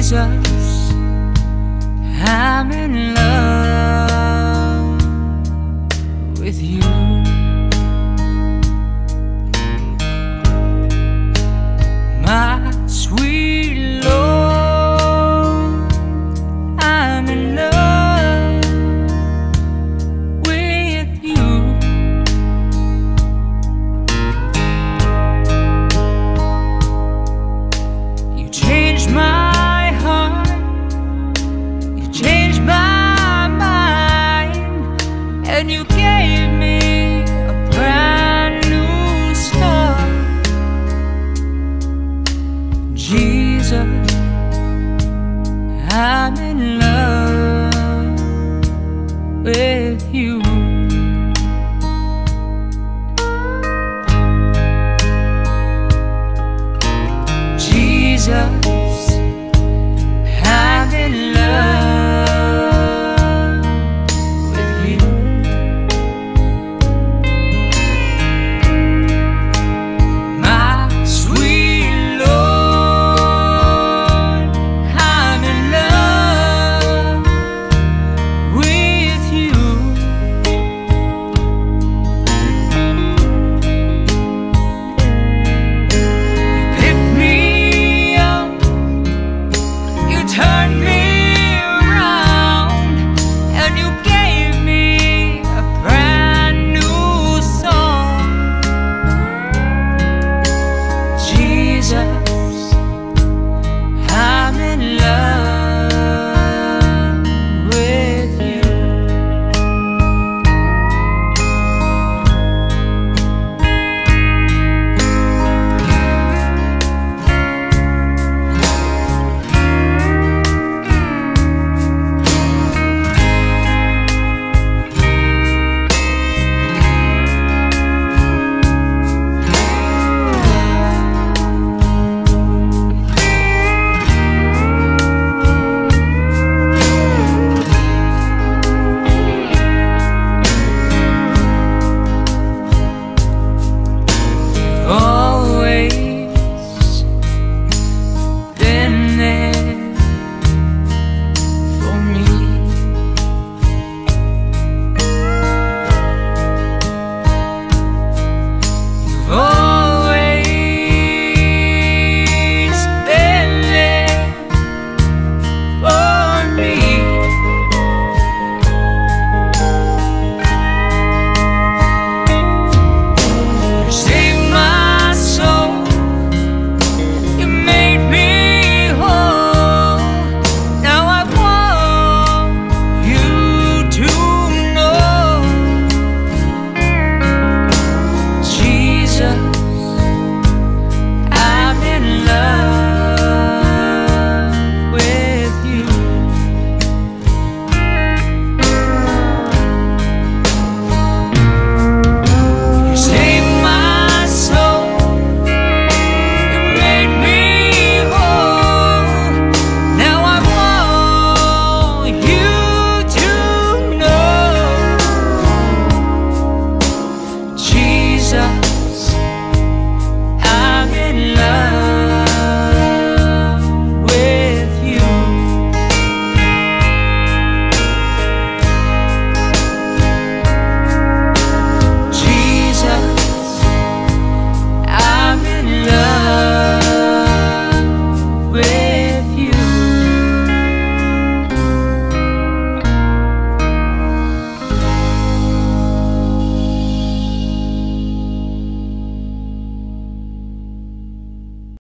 Jesus, I'm in love with you. My sweet Lord, I'm in love with you. You changed my heart, you changed my mind, and you gave me a brand new start. Jesus, I'm in love with you. Jesus, I'm in love with you. My sweet Lord, I'm in love with you. You picked me up, you turned me